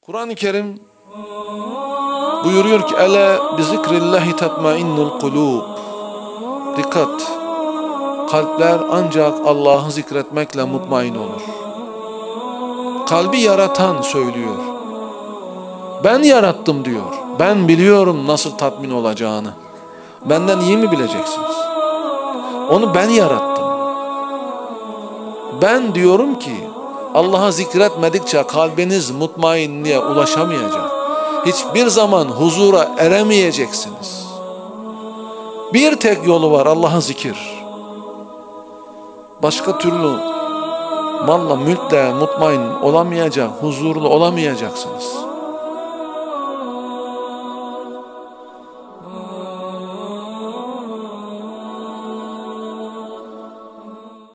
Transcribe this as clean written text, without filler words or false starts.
Kur'an-ı Kerim buyuruyor ki Ela bi zikrillahi tatmainnul kulub. Dikkat! Kalpler ancak Allah'ı zikretmekle mutmain olur. Kalbi yaratan söylüyor. Ben yarattım diyor. Ben biliyorum nasıl tatmin olacağını. Benden iyi mi bileceksiniz? Onu ben yarattım. Ben diyorum ki Allah'a zikretmedikçe kalbiniz mutmainliğe ulaşamayacak. Hiçbir zaman huzura eremeyeceksiniz. Bir tek yolu var, Allah'a zikir. Başka türlü malla mülkle mutmain olamayacak, huzurlu olamayacaksınız.